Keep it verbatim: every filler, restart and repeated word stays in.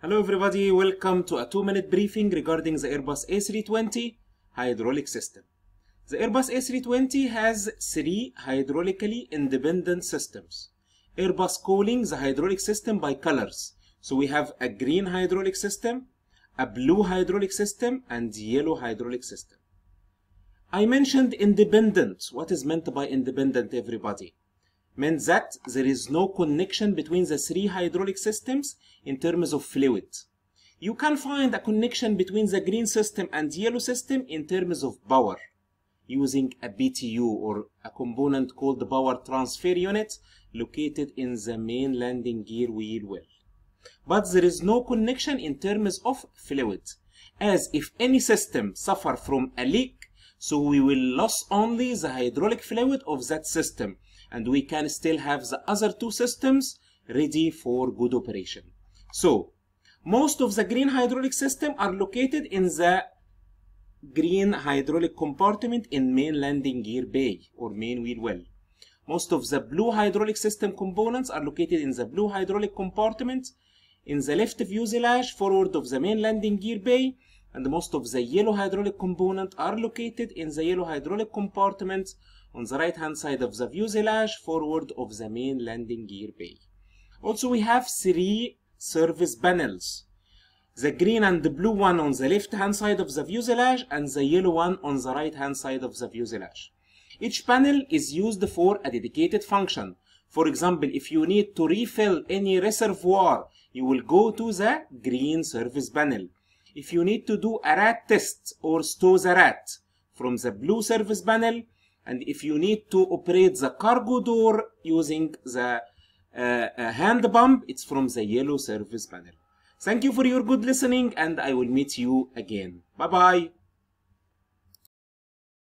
Hello everybody, welcome to a two minute briefing regarding the Airbus A three twenty hydraulic system. The Airbus A three twenty has three hydraulically independent systems. Airbus calling the hydraulic system by colors. So we have a green hydraulic system, a blue hydraulic system, and yellow hydraulic system. I mentioned independent. What is meant by independent, everybody? Meant that there is no connection between the three hydraulic systems in terms of fluid. You can find a connection between the green system and yellow system in terms of power, using a B T U or a component called the power transfer unit located in the main landing gear wheel well. But there is no connection in terms of fluid, as if any system suffer from a leak, so we will lose only the hydraulic fluid of that system, and we can still have the other two systems ready for good operation. So, most of the green hydraulic system are located in the green hydraulic compartment in main landing gear bay or main wheel well. Most of the blue hydraulic system components are located in the blue hydraulic compartment in the left fuselage forward of the main landing gear bay, and most of the yellow hydraulic components are located in the yellow hydraulic compartment on the right hand side of the fuselage forward of the main landing gear bay. Also, we have three service panels. The green and the blue one on the left hand side of the fuselage and the yellow one on the right hand side of the fuselage. Each panel is used for a dedicated function. For example, if you need to refill any reservoir, you will go to the green service panel. If you need to do a rat test or stow the rat, from the blue service panel. And if you need to operate the cargo door using the uh, uh, hand pump, it's from the yellow service panel. Thank you for your good listening, and I will meet you again. Bye bye.